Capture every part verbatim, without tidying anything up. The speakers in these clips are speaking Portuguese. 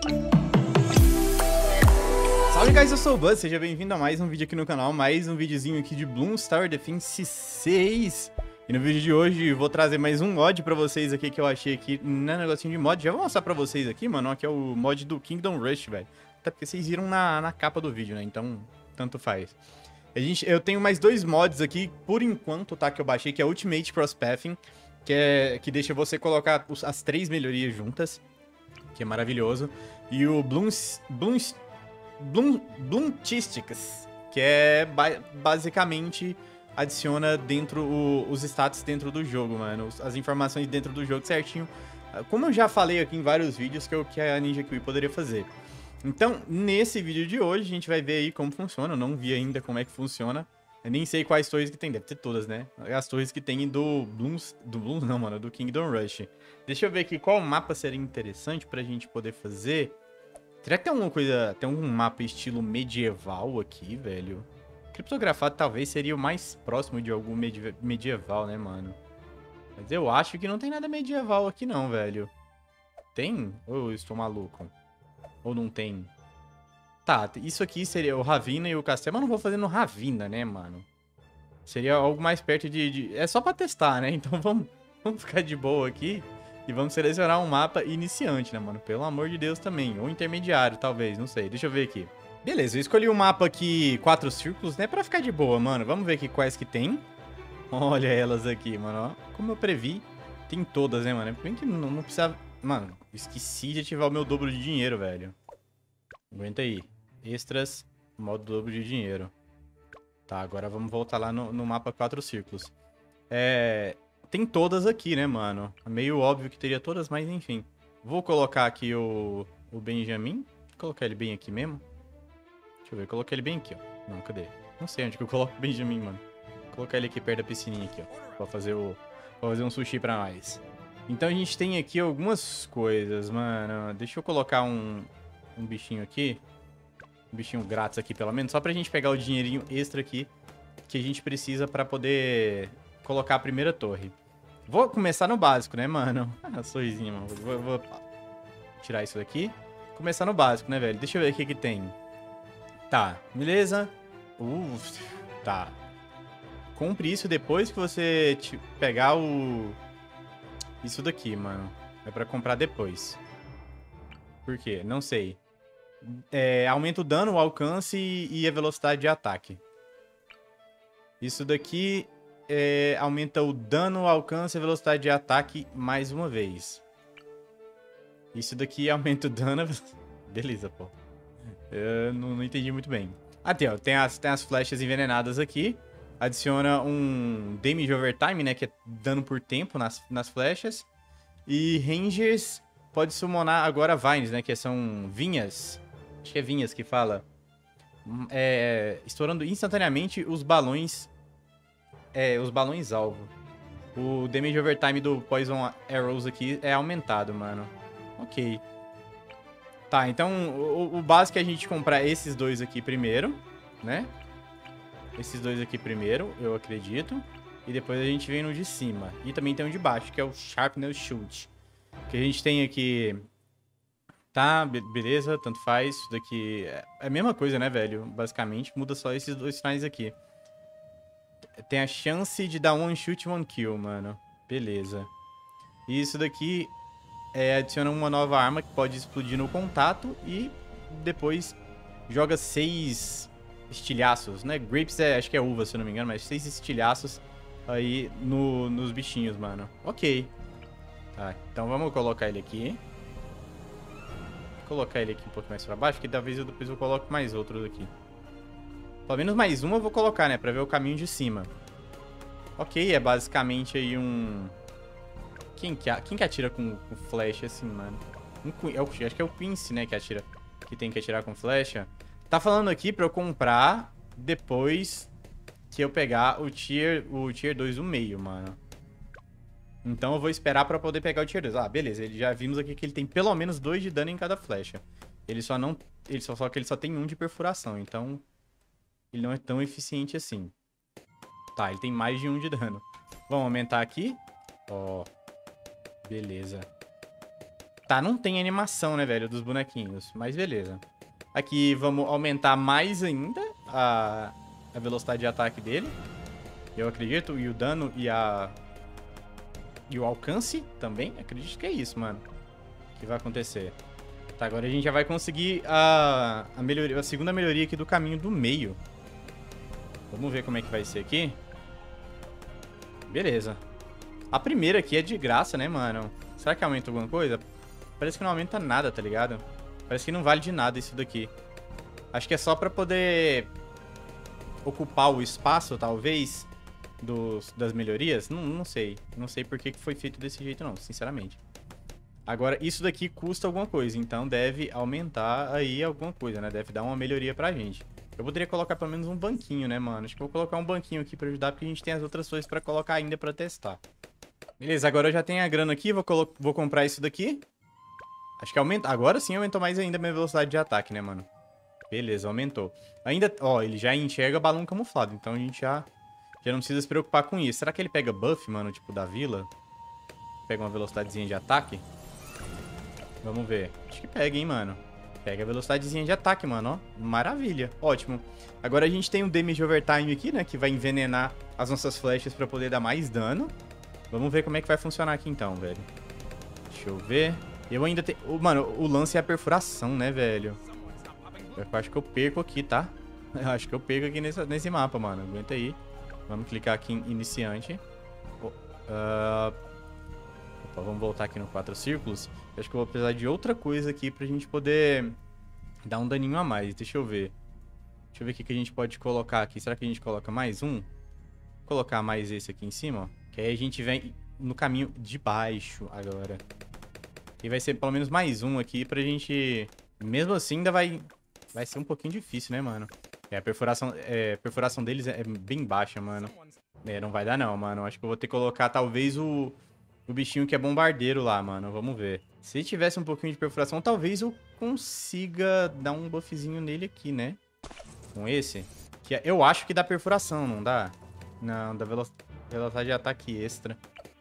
Salve guys, eu sou o Buzz, seja bem-vindo a mais um vídeo aqui no canal, mais um videozinho aqui de Bloons Tower Defense seis. E no vídeo de hoje vou trazer mais um mod pra vocês aqui que eu achei aqui no negocinho de mod. Já vou mostrar pra vocês aqui, mano, aqui é o mod do Kingdom Rush, velho. Até porque vocês viram na, na capa do vídeo, né, então tanto faz. A gente, eu tenho mais dois mods aqui, por enquanto, tá, que eu baixei, que é Ultimate Crosspathing, que, é, que deixa você colocar os, as três melhorias juntas, que é maravilhoso. E o Bloons... Bloons Bloom, Bloomtistics, que é ba basicamente adiciona dentro o, os status dentro do jogo, mano, as informações dentro do jogo certinho, como eu já falei aqui em vários vídeos que, eu, que a Ninja Kiwi poderia fazer. Então, nesse vídeo de hoje, a gente vai ver aí como funciona. Eu não vi ainda como é que funciona, eu nem sei quais torres que tem, deve ter todas, né? As torres que tem do Bloons, do Bloons não, mano, do Kingdom Rush. Deixa eu ver aqui qual mapa seria interessante pra gente poder fazer. Será que tem alguma coisa, tem algum mapa estilo medieval aqui, velho? Criptografado talvez seria o mais próximo de algum medie medieval, né, mano? Mas eu acho que não tem nada medieval aqui não, velho. Tem? Ou eu estou maluco? Ou não tem? Tá, isso aqui seria o Ravina e o Castelo, mas não vou fazer no Ravina, né, mano? Seria algo mais perto de... de... É só pra testar, né? Então vamos, vamos ficar de boa aqui. E vamos selecionar um mapa iniciante, né, mano? Pelo amor de Deus também. Ou intermediário, talvez. Não sei. Deixa eu ver aqui. Beleza, eu escolhi um mapa aqui, quatro círculos, né? Pra ficar de boa, mano. Vamos ver aqui quais que tem. Olha elas aqui, mano. Ó, como eu previ, tem todas, né, mano? Bem que não, não precisa... Mano, esqueci de ativar o meu dobro de dinheiro, velho. Aguenta aí. Extras, modo dobro de dinheiro. Tá, agora vamos voltar lá no, no mapa quatro círculos. É... Tem todas aqui, né, mano? É meio óbvio que teria todas, mas enfim. Vou colocar aqui o, o Benjamin. Vou colocar ele bem aqui mesmo. Deixa eu ver, coloquei ele bem aqui, ó. Não, cadê? Não sei onde que eu coloco o Benjamin, mano. Vou colocar ele aqui perto da piscininha aqui, ó. Pra fazer, o, pra fazer um sushi pra nós. Então a gente tem aqui algumas coisas, mano. Deixa eu colocar um, um bichinho aqui. Um bichinho grátis aqui, pelo menos. Só pra gente pegar o dinheirinho extra aqui que a gente precisa pra poder colocar a primeira torre. Vou começar no básico, né, mano? Ah, sorrisinho, mano. Vou, vou tirar isso daqui. Começar no básico, né, velho? Deixa eu ver o que que tem. Tá, beleza. Uh, tá. Compre isso depois que você te pegar o... Isso daqui, mano. É pra comprar depois. Por quê? Não sei. É, aumenta o dano, o alcance e a velocidade de ataque. Isso daqui... É, aumenta o dano, alcance e velocidade de ataque mais uma vez. Isso daqui aumenta o dano... Beleza, pô. Eu não, não entendi muito bem. Ah, tem, ó, tem, as, tem as flechas envenenadas aqui. Adiciona um damage over time, né? Que é dano por tempo nas, nas flechas. E Rangers pode summonar agora Vines, né? Que são vinhas. Acho que é vinhas que fala. É, estourando instantaneamente os balões... É, os balões alvo. O damage over time do Poison Arrows aqui é aumentado, mano. Ok. Tá, então o, o básico é a gente comprar esses dois aqui primeiro, né? Esses dois aqui primeiro, eu acredito. E depois a gente vem no de cima. E também tem um de baixo, que é o Sharpness Shoot. Que a gente tem aqui... Tá, be beleza, tanto faz. Isso daqui é a mesma coisa, né, velho? Basicamente, muda só esses dois sinais aqui. Tem a chance de dar one shoot, one kill, mano. Beleza. E isso daqui é, adiciona uma nova arma que pode explodir no contato e depois joga seis estilhaços, né? Grapes é, acho que é uva, se eu não me engano, mas seis estilhaços aí no, nos bichinhos, mano. Ok. Tá, então vamos colocar ele aqui. Vou colocar ele aqui um pouco mais pra baixo, que talvez eu depois eu coloque mais outros aqui. Pelo menos mais uma eu vou colocar, né? Pra ver o caminho de cima. Ok, é basicamente aí um... Quem que, Quem que atira com, com flecha assim, mano? Um, eu acho que é o Quincy, né? Que atira. Que tem que atirar com flecha. Tá falando aqui pra eu comprar depois que eu pegar o tier, o tier dois do meio, mano. Então eu vou esperar pra poder pegar o tier dois. Ah, beleza. Ele, já vimos aqui que ele tem pelo menos dois de dano em cada flecha. Ele só não... Ele só, só que ele só tem um de perfuração, então... Ele não é tão eficiente assim. Tá, ele tem mais de um de dano. Vamos aumentar aqui. Ó. Beleza. Tá, não tem animação, né, velho, dos bonequinhos. Mas beleza. Aqui vamos aumentar mais ainda a, a velocidade de ataque dele. Eu acredito. E o dano e a... E o alcance também. Acredito que é isso, mano. Que vai acontecer. Tá, agora a gente já vai conseguir a, a, melhoria, a segunda melhoria aqui do caminho do meio. Vamos ver como é que vai ser aqui. Beleza. A primeira aqui é de graça, né, mano? Será que aumenta alguma coisa? Parece que não aumenta nada, tá ligado? Parece que não vale de nada isso daqui. Acho que é só pra poder ocupar o espaço, talvez, dos, das melhorias. Não, não sei. Não sei por que que foi feito desse jeito, não, sinceramente. Agora, isso daqui custa alguma coisa, então deve aumentar aí alguma coisa, né? Deve dar uma melhoria pra gente. Eu poderia colocar pelo menos um banquinho, né, mano? Acho que eu vou colocar um banquinho aqui pra ajudar, porque a gente tem as outras coisas pra colocar ainda pra testar. Beleza, agora eu já tenho a grana aqui, vou, vou comprar isso daqui. Acho que aumenta... Agora sim aumentou mais ainda a minha velocidade de ataque, né, mano? Beleza, aumentou. Ainda... Ó, ele já enxerga balão camuflado, então a gente já... Já não precisa se preocupar com isso. Será que ele pega buff, mano, tipo da vila? Pega uma velocidadezinha de ataque? Vamos ver. Acho que pega, hein, mano. Pega a velocidadezinha de ataque, mano, ó. Maravilha. Ótimo. Agora a gente tem um damage overtime aqui, né? Que vai envenenar as nossas flechas pra poder dar mais dano. Vamos ver como é que vai funcionar aqui então, velho. Deixa eu ver. Eu ainda tenho... Mano, o lance é a perfuração, né, velho? Eu acho que eu perco aqui, tá? Eu acho que eu perco aqui nesse, nesse mapa, mano. Aguenta aí. Vamos clicar aqui em iniciante. Oh, uh... Opa, vamos voltar aqui no quatro círculos. Eu acho que eu vou precisar de outra coisa aqui pra gente poder dar um daninho a mais. Deixa eu ver. Deixa eu ver o que que a gente pode colocar aqui. Será que a gente coloca mais um? Vou colocar mais esse aqui em cima, ó. Que aí a gente vem no caminho de baixo agora. E vai ser pelo menos mais um aqui pra gente... Mesmo assim, ainda vai... Vai ser um pouquinho difícil, né, mano? É, a perfuração, é, a perfuração deles é bem baixa, mano. É, não vai dar não, mano. Acho que eu vou ter que colocar talvez o... O bichinho que é bombardeiro lá, mano. Vamos ver. Se tivesse um pouquinho de perfuração, talvez eu consiga dar um buffzinho nele aqui, né? Com esse. Que é, eu acho que dá perfuração, não dá? Não, dá velo velocidade de ataque extra.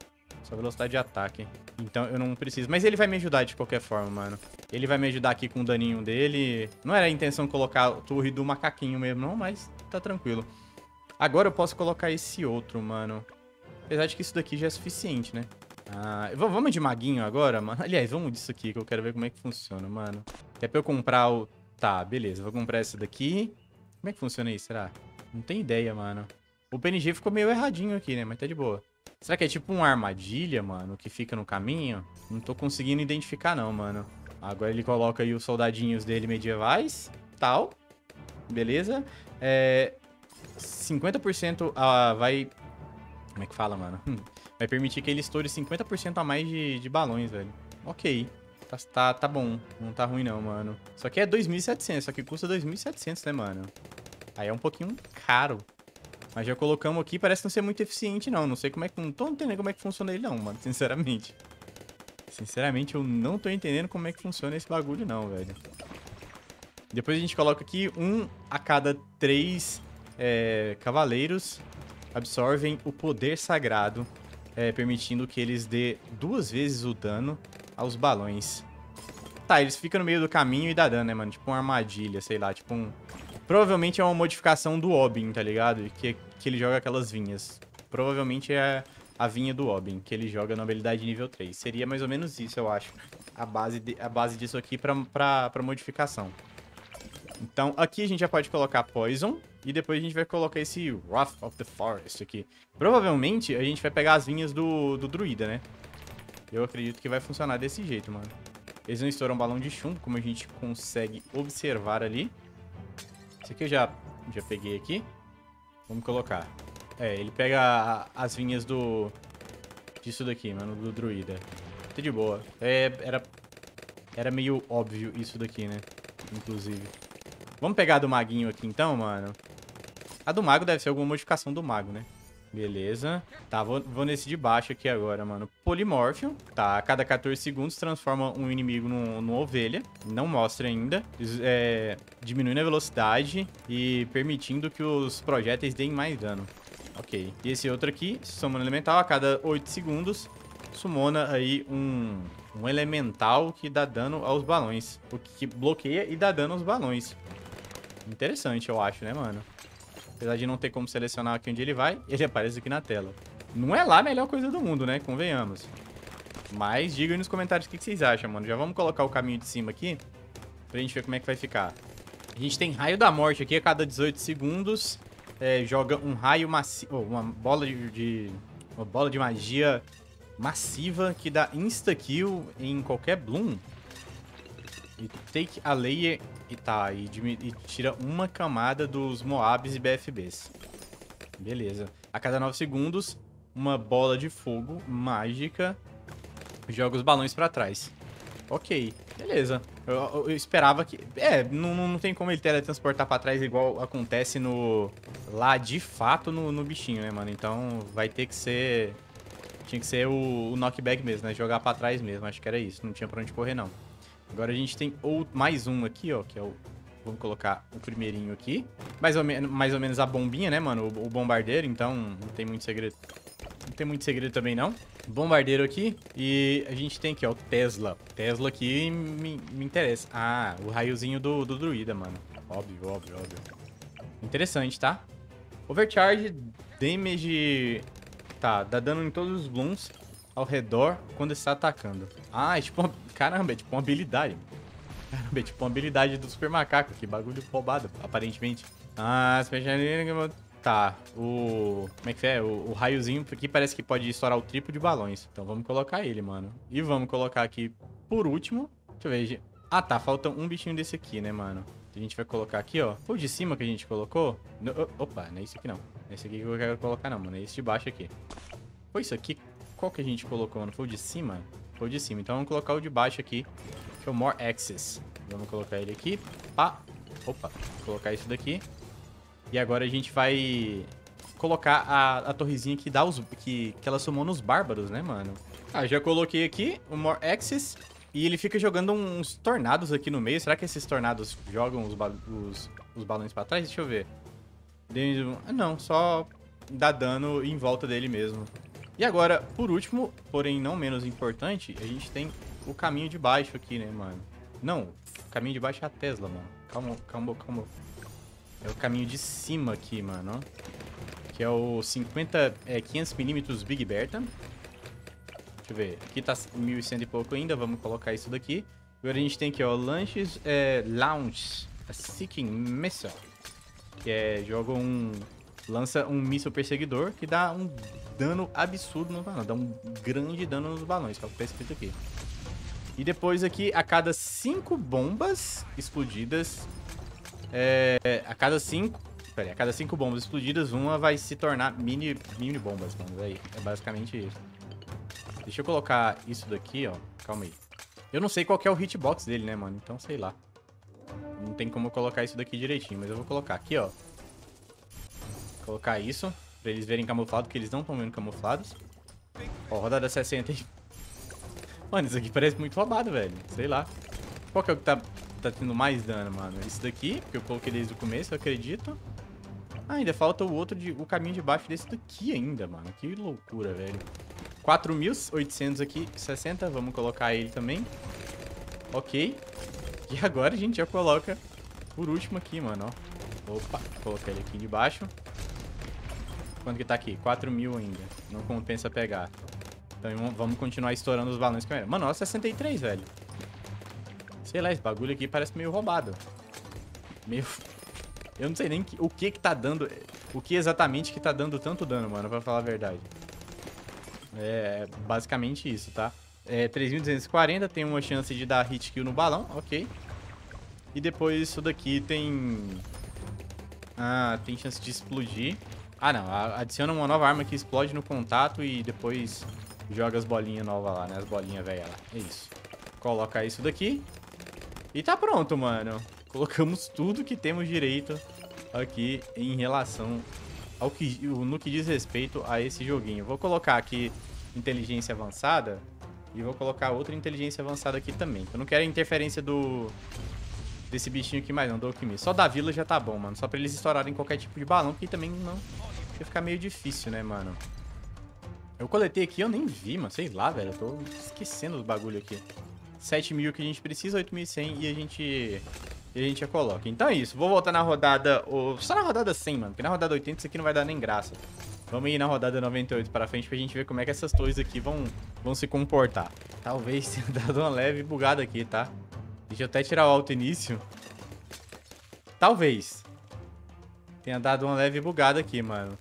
Só velocidade de ataque. Então eu não preciso. Mas ele vai me ajudar de qualquer forma, mano. Ele vai me ajudar aqui com o daninho dele. Não era a intenção colocar a torre do macaquinho mesmo, não. Mas tá tranquilo. Agora eu posso colocar esse outro, mano. Apesar de que isso daqui já é suficiente, né? Ah, vamos de maguinho agora, mano? Aliás, vamos disso aqui, que eu quero ver como é que funciona, mano. Até pra eu comprar o... Tá, beleza. Vou comprar essa daqui. Como é que funciona isso, será? Não tenho ideia, mano. O P N G ficou meio erradinho aqui, né? Mas tá de boa. Será que é tipo uma armadilha, mano, que fica no caminho? Não tô conseguindo identificar, não, mano. Agora ele coloca aí os soldadinhos dele medievais. Tal. Beleza. É... cinquenta por cento ah, vai... Como é que fala, mano? Vai permitir que ele estoure cinquenta por cento a mais de, de balões, velho. Ok. Tá, tá, tá bom. Não tá ruim, não, mano. Só que é dois mil e setecentos. Só que custa dois mil e setecentos, né, mano? Aí é um pouquinho caro. Mas já colocamos aqui. Parece não ser muito eficiente, não. Não sei como é que... Não tô entendendo como é que funciona ele, não, mano. Sinceramente. Sinceramente, eu não tô entendendo como é que funciona esse bagulho, não, velho. Depois a gente coloca aqui um a cada três é, cavaleiros absorvem o poder sagrado. É, permitindo que eles dê duas vezes o dano aos balões. Tá, eles ficam no meio do caminho e dá dano, né, mano? Tipo uma armadilha, sei lá, tipo um... Provavelmente é uma modificação do Obin, tá ligado? Que, que ele joga aquelas vinhas. Provavelmente é a vinha do Obin, que ele joga na habilidade nível três. Seria mais ou menos isso, eu acho. A base, de, a base disso aqui pra, pra, pra modificação. Então, aqui a gente já pode colocar Poison. E depois a gente vai colocar esse Wrath of the Forest aqui. Provavelmente a gente vai pegar as vinhas do, do druida, né? Eu acredito que vai funcionar desse jeito, mano. Eles não estouram um balão de chumbo, como a gente consegue observar ali. Esse aqui eu já, já peguei aqui. Vamos colocar. É, ele pega a, as vinhas do... Disso daqui, mano, do druida. Tá de boa. É, era, era meio óbvio isso daqui, né? Inclusive. Vamos pegar a do maguinho aqui então, mano. A do mago deve ser alguma modificação do mago, né? Beleza. Tá, vou, vou nesse de baixo aqui agora, mano. Polimórfio. Tá, a cada quatorze segundos transforma um inimigo numa ovelha. Não mostra ainda. É, diminuindo a velocidade e permitindo que os projéteis deem mais dano. Ok. E esse outro aqui, Summon Elemental, a cada oito segundos, sumona aí um, Um elemental que dá dano aos balões. O que bloqueia e dá dano aos balões. Interessante, eu acho, né, mano? Apesar de não ter como selecionar aqui onde ele vai, ele aparece aqui na tela. Não é lá a melhor coisa do mundo, né? Convenhamos. Mas digam aí nos comentários o que vocês acham, mano. Já vamos colocar o caminho de cima aqui pra gente ver como é que vai ficar. A gente tem raio da morte aqui a cada dezoito segundos. É, joga um raio massivo... Oh, uma bola de, de... Uma bola de magia massiva que dá insta-kill em qualquer Bloom. E take a layer... E tá, e, e tira uma camada dos Moabs e B F Bs. Beleza. A cada nove segundos, uma bola de fogo mágica joga os balões pra trás. Ok, beleza. Eu, eu, eu esperava que... É, não, não tem como ele teletransportar pra trás igual acontece no... Lá, de fato, no, no bichinho, né, mano? Então, vai ter que ser... Tinha que ser o, o knockback mesmo, né? Jogar pra trás mesmo, acho que era isso. Não tinha pra onde correr, não. Agora a gente tem outro, mais um aqui, ó, que é o... Vamos colocar o primeirinho aqui. Mais ou, me, mais ou menos a bombinha, né, mano? O, o bombardeiro, então não tem muito segredo. Não tem muito segredo também, não. Bombardeiro aqui. E a gente tem aqui, ó, o Tesla. Tesla aqui me, me interessa. Ah, o raiozinho do, do druida, mano. Óbvio, óbvio, óbvio. Interessante, tá? Overcharge, damage... Tá, dá dano em todos os blooms ao redor quando está atacando. Ah, é tipo uma... Caramba, é tipo uma habilidade. Caramba, é tipo uma habilidade do super macaco. Que bagulho roubado, aparentemente. Ah, special... Tá, o... Como é que é? O, o raiozinho aqui parece que pode estourar o triplo de balões. Então vamos colocar ele, mano. E vamos colocar aqui, por último... Deixa eu ver... Ah, tá, falta um bichinho desse aqui, né, mano? A gente vai colocar aqui, ó. Foi o de cima que a gente colocou? No... Opa, não é esse aqui não. Não é esse aqui que eu quero colocar não, mano. É esse de baixo aqui. Foi isso aqui? Qual que a gente colocou, mano? Foi o de cima? Foi o de cima. Então vamos colocar o de baixo aqui, que é o More Access. Vamos colocar ele aqui. Pá. Opa. Vou colocar isso daqui. E agora a gente vai colocar a, a torrezinha que dá os... Que, que ela sumou nos bárbaros, né, mano? Ah, já coloquei aqui o More Access. E ele fica jogando uns tornados aqui no meio. Será que esses tornados jogam os, ba os, os balões pra trás? Deixa eu ver. Ah, não. Só dá dano em volta dele mesmo. E agora, por último, porém não menos importante, a gente tem o caminho de baixo aqui, né, mano? Não, o caminho de baixo é a Tesla, mano. Calma, calma, calma. É o caminho de cima aqui, mano. Que é o cinquenta, é, quinhentos milímetros Big Bertha. Deixa eu ver. Aqui tá mil e cem e pouco ainda. Vamos colocar isso daqui. Agora a gente tem aqui, ó, Launches, é, Launch, a Seeking Missile. Que é, joga um... Lança um míssil perseguidor que dá um dano absurdo nos balões. Dá um grande dano nos balões, que é o que tá escrito aqui. E depois aqui, a cada cinco bombas explodidas... É, a cada cinco... Pera aí, a cada cinco bombas explodidas, uma vai se tornar mini, mini bombas, mano. Aí, é basicamente isso. Deixa eu colocar isso daqui, ó. Calma aí. Eu não sei qual que é o hitbox dele, né, mano? Então, sei lá. Não tem como eu colocar isso daqui direitinho, mas eu vou colocar aqui, ó. Colocar isso, pra eles verem camuflado, porque eles não estão vendo camuflados. Ó, rodada sessenta. Mano, isso aqui parece muito roubado, velho. Sei lá. Qual que é o que tá, tá tendo mais dano, mano? Esse daqui, porque eu coloquei desde o começo, eu acredito. Ah, ainda falta o outro, de, o caminho de baixo desse daqui ainda, mano. Que loucura, velho. quatro mil e oitocentos aqui, sessenta. Vamos colocar ele também. Ok. E agora a gente já coloca por último aqui, mano, ó. Opa, vou colocar ele aqui de baixo. Quanto que tá aqui? quatro mil ainda. Não compensa pegar. Então vamos continuar estourando os balões com ele. Mano, ó, sessenta e três, velho. Sei lá, esse bagulho aqui parece meio roubado. Meio... Eu não sei nem que, o que que tá dando... O que exatamente que tá dando tanto dano, mano, pra falar a verdade. É basicamente isso, tá? É três mil duzentos e quarenta, tem uma chance de dar hit kill no balão, ok. E depois isso daqui tem... Ah, tem chance de explodir. Ah, não. Adiciona uma nova arma que explode no contato e depois joga as bolinhas novas lá, né? As bolinhas velhas lá. É isso. Coloca isso daqui. E tá pronto, mano. Colocamos tudo que temos direito aqui em relação ao que, no que diz respeito a esse joguinho. Vou colocar aqui inteligência avançada e vou colocar outra inteligência avançada aqui também. Eu não quero a interferência do... desse bichinho aqui mais não, do alquimista. Só da vila já tá bom, mano. Só pra eles estourarem qualquer tipo de balão, que também não... Vai ficar meio difícil, né, mano? Eu coletei aqui, eu nem vi, mano. Sei lá, velho. Eu tô esquecendo do bagulho aqui. sete mil que a gente precisa, oito mil e cem e a gente... E a gente já coloca. Então é isso. Vou voltar na rodada... Só na rodada cem, mano. Porque na rodada oitenta isso aqui não vai dar nem graça. Vamos ir na rodada noventa e oito para frente pra gente ver como é que essas torres aqui vão, vão se comportar. Talvez tenha dado uma leve bugada aqui, tá? Deixa eu até tirar o alto início. Talvez tenha dado uma leve bugada aqui, mano.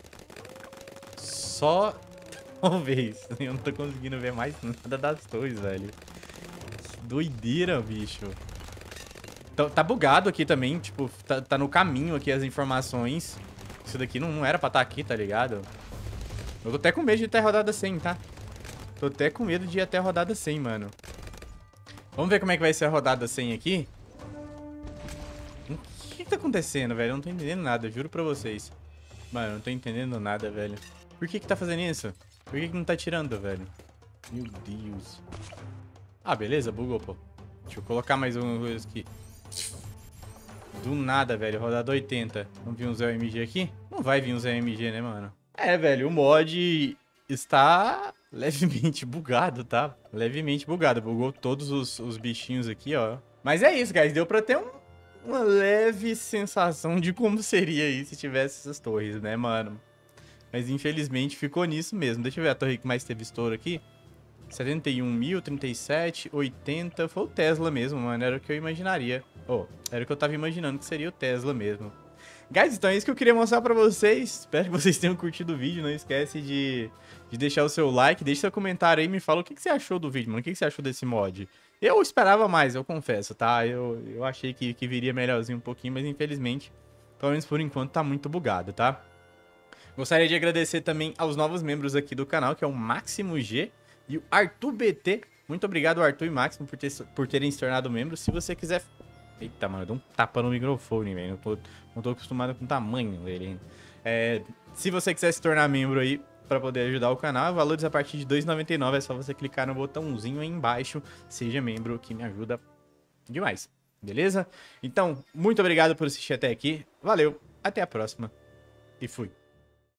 Só talvez. Eu não tô conseguindo ver mais nada das torres, velho. Que doideira, bicho. Tá bugado aqui também, tipo, tá, tá no caminho aqui as informações. Isso daqui não, não era pra estar aqui, tá ligado? Eu tô até com medo de ir até a rodada cem, tá? Tô até com medo de ir até a rodada cem, mano. Vamos ver como é que vai ser a rodada cem aqui. O que que tá acontecendo, velho? Eu não tô entendendo nada, juro pra vocês. Mano, eu não tô entendendo nada, velho. Por que que tá fazendo isso? Por que que não tá tirando, velho? Meu Deus. Ah, beleza, bugou, pô. Deixa eu colocar mais uma coisa aqui. Do nada, velho. Rodada oitenta. Não vi um Zé M G aqui? Não vai vir um Zé M G, né, mano? É, velho. O mod está levemente bugado, tá? Levemente bugado. Bugou todos os, os bichinhos aqui, ó. Mas é isso, guys. Deu pra ter um, uma leve sensação de como seria aí se tivesse essas torres, né, mano? Mas infelizmente ficou nisso mesmo. Deixa eu ver a torre que mais teve estouro aqui. setenta e um mil, trinta e sete, oitenta. Foi o Tesla mesmo, mano. Era o que eu imaginaria. Oh, era o que eu tava imaginando que seria o Tesla mesmo. Guys, então é isso que eu queria mostrar pra vocês. Espero que vocês tenham curtido o vídeo. Não esquece de, de deixar o seu like. Deixa seu comentário aí e me fala o que, que você achou do vídeo, mano. O que, que você achou desse mod. Eu esperava mais, eu confesso, tá? Eu, eu achei que, que viria melhorzinho um pouquinho, mas infelizmente, pelo menos por enquanto, tá muito bugado, tá? Gostaria de agradecer também aos novos membros aqui do canal, que é o Máximo G e o Arthur B T. Muito obrigado, Arthur e Máximo, por, ter, por terem se tornado membros. Se você quiser... Eita, mano, deu um tapa no microfone, velho. Não tô, não tô acostumado com o tamanho dele. É, se você quiser se tornar membro aí, pra poder ajudar o canal, valores a partir de dois reais e noventa e nove centavos. É só você clicar no botãozinho aí embaixo. Seja membro, que me ajuda demais. Beleza? Então, muito obrigado por assistir até aqui. Valeu, até a próxima e fui.